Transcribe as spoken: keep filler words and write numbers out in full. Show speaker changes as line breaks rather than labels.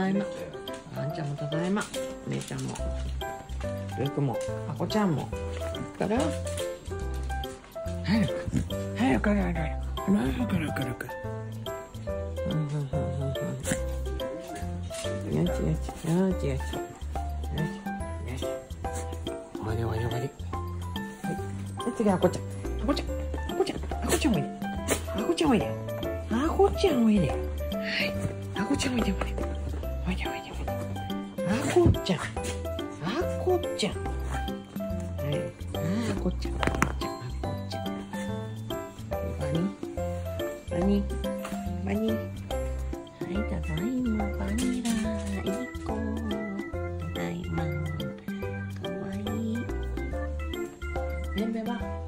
だいま。あんちゃんもただいま。姉ちゃんも。ルークも。あこちゃんも。から。早く。早く早く早く。早く早く早く。うんうんうんうんうん。よしよしよしよし。よしよし。終わり終わり終わり。はい。で次あこちゃん。あこちゃん。あこちゃん。あこちゃんおいで。あこちゃんおいで。あこちゃんおいで。はい。あこちゃんおいでおいで。おいでおいでおいで。あこちゃん。あこちゃん。はい。あこちゃん。あこちゃん。あこちゃん。バニバニバニ。はい、ただいまバニラいっこ。ただいま。かわいい。べんべは